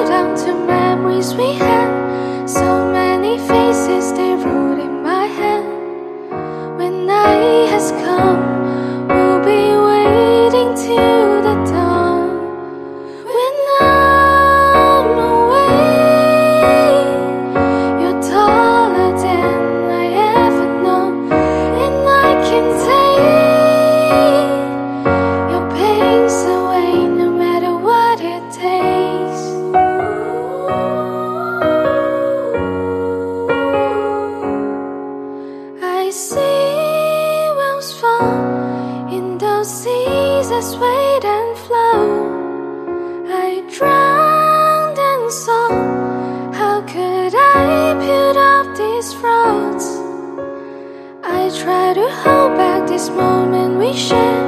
down to memories we had. So many faces they wrote in my head. When night has come, we'll be waiting till the dawn. When I'm away, you're taller than I ever know, and I can take your pains away no matter what it takes. I see wells fall in those seas that swayed and flow. I drowned and saw, how could I build up these roads? I try to hold back this moment we share.